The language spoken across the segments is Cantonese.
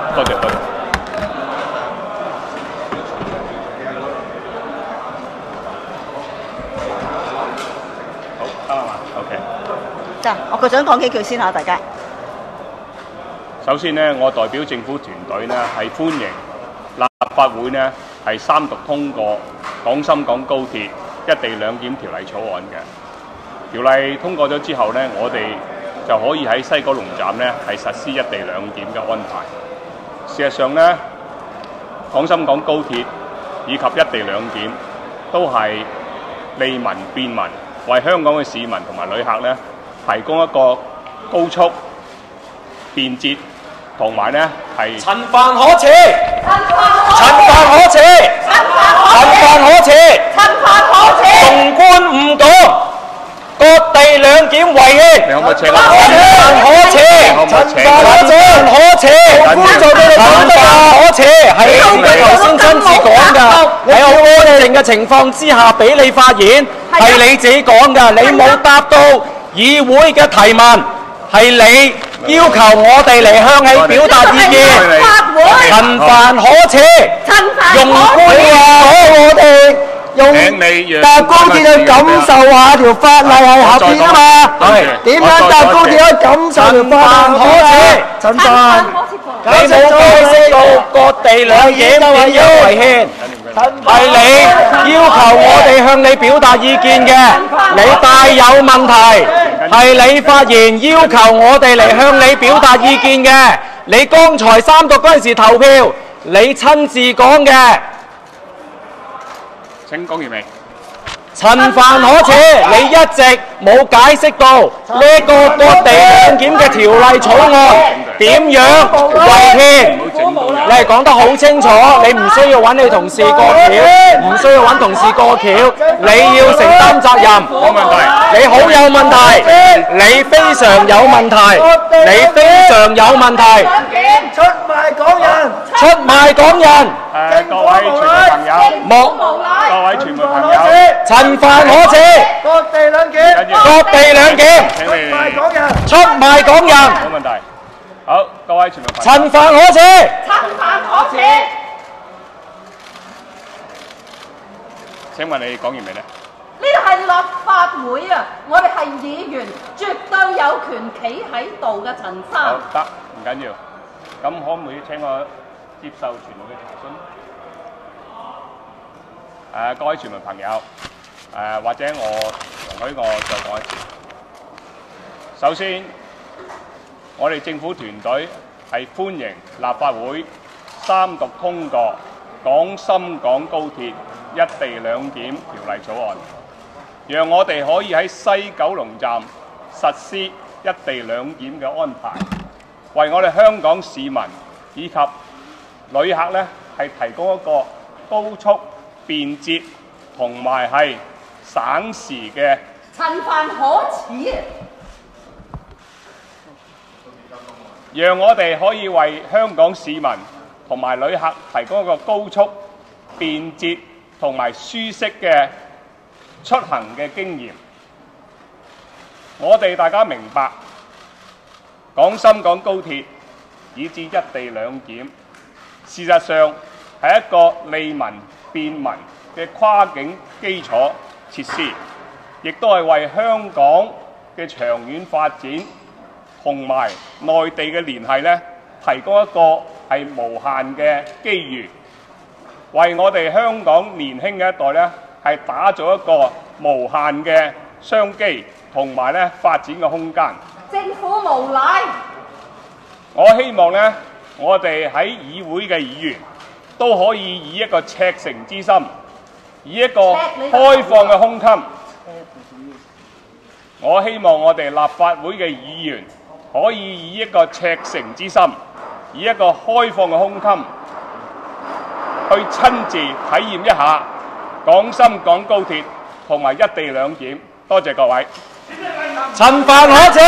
多謝。好，得啦嘛 ，OK。 得，我局長講幾句先嚇，大家。 首先呢，我代表政府團隊呢係歡迎立法會呢係三讀通過廣深港高鐵一地兩檢條例草案嘅。條例通過咗之後呢，我哋就可以喺西九龍站呢係實施一地兩檢嘅安排。事實上呢，廣深港高鐵以及一地兩檢都係利民便民，為香港嘅市民同埋旅客呢提供一個高速、便捷同埋呢係陳帆可恥，陳帆可恥，陳帆可恥，陳帆可恥，龍觀誤港，割地兩檢違憲。 你可唔可以請我？ 陳帆可恥，陳帆可恥，陳帆可恥，係你頭先親自講㗎，喺好安靜嘅情況之下俾你發言，係你自己講㗎，你冇答到議會嘅提問，係你要求我哋嚟向你表達意見。陳帆可恥，用官話我哋用搭高鐵去感受下條法例係合憲啊嘛。點樣搭高鐵可以感受條法例？可恥，陳帆，你冇解釋到割地兩檢點樣違憲。係你要求我哋向你表達意見嘅，你帶有問題。係你發言要求我哋嚟向你表達意見嘅，你剛才三讀嗰陣時投票，你親自講嘅。 請講完未？ 陳帆可恥，你一直冇解釋到呢個割地兩檢嘅條例草案點樣違憲。你係講得好清楚，你唔需要揾你同事過橋，唔需要揾同事過橋，你要承擔責任。 冇問題。 你好有問題，你非常有問題，你非常有問題。 出賣港人， 出賣港人。 各位傳媒朋友，各位傳媒朋友， 陳帆可恥， 割地兩檢， 割地兩檢， 請你賣港人， 出賣港人。 冇問題。好，各位傳媒朋友， 陳帆可恥， 陳帆可恥。 請問你講完未呢？ 呢度係立法會啊！我哋係議員，絕對有權企喺度嘅，陳生。 好得，唔緊要。咁可唔可以請我接受傳媒嘅查詢？各位傳媒朋友，或者容許我再講一次。首先，我哋政府團隊係歡迎立法會三讀通過廣深港高鐵一地兩檢條例草案，讓我哋可以喺西九龍站實施一地兩檢嘅安排，為我哋香港市民以及旅客呢係提供一個高速、便捷同埋係省時嘅。 陳帆可恥， 讓我哋可以為香港市民同埋旅客提供一個高速、便捷同埋舒適嘅出行嘅經驗。我哋大家明白，廣深港高鐵以至一地兩檢，事實上係一個利民便民嘅跨境基礎設施，亦都係為香港嘅長遠發展同埋內地嘅聯繫呢，提供一個係無限嘅機遇，為我哋香港年輕嘅一代呢，係打造一個無限嘅商機同埋呢發展嘅空間。 政府無賴。 我希望呢，我哋喺議會嘅議員都可以以一個赤誠之心，以一個開放嘅胸襟。我希望我哋立法會嘅議員可以以一個赤誠之心，以一個開放嘅胸襟，去親自體驗一下廣深港高鐵同埋一地兩檢。多謝各位。 陳帆可恥。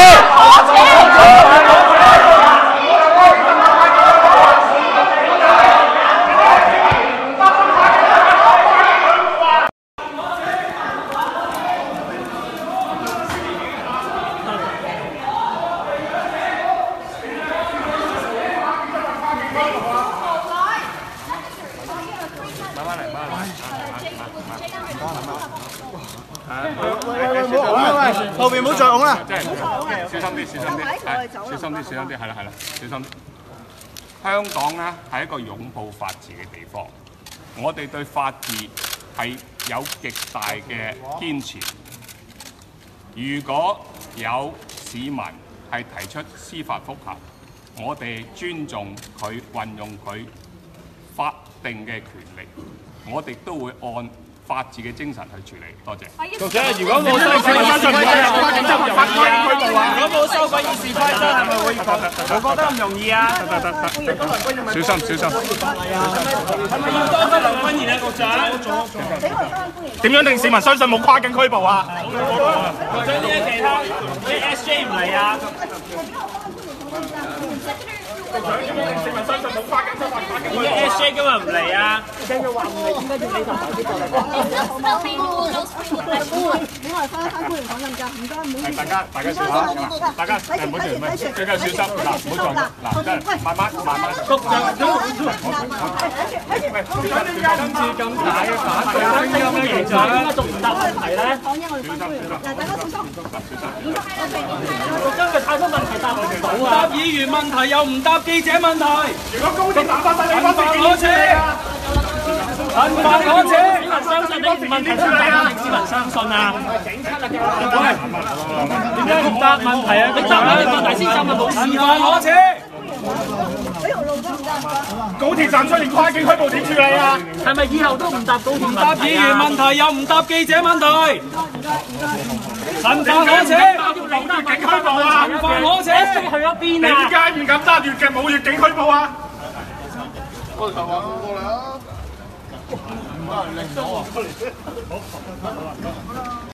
後邊唔好再擁啦。 即係小心啲，小心啲，係小心啲，小心啲，係啦，係啦，小心啲。香港咧係一個擁抱法治嘅地方，我哋對法治係有極大嘅堅持。如果有市民係提出司法覆核，我哋尊重佢運用佢法定嘅權力，我哋都會按法治嘅精神去處理。多謝。 局長，如果冇修改議事規則，如果冇修改議事規則，係咪會我覺得咁容易啊？ 小心小心。 係咪要多得梁君彥啊，局長？ 點樣令市民相信冇跨境拘捕啊？ 局長呢啲其他啲 SJ 唔嚟啊？ 市民相信冇跨境拘捕，跨境拘捕。 啲 SJ 今日唔嚟啊？ 大家小心，大家唔好住，最緊要小心嗱，唔好撞嗱，真係慢慢。 局長，今次咁大嘅反對聲音咧，局長點解仲唔答問題咧？局長嘅太多問題答唔到啊！答議員問題又唔答記者問題。 如果高鐵打翻晒，你方便可耻！民法可耻！市民相信你問題出嚟啊！市民相信啊！點解唔答問題啊？你答呢啲問題先答咪冇事咯！民法可耻！ 高鐵站出現跨境拘捕點處理啊？ 係咪以後都唔答高鐵問題？答議員問題又唔答記者問題？民法可耻！ 越境拘捕啊！ 民法可耻！去咗邊啊？ 點解唔敢揸越境冇越境拘捕啊？ 我頭話過嚟啊！唔得，拎咗啊！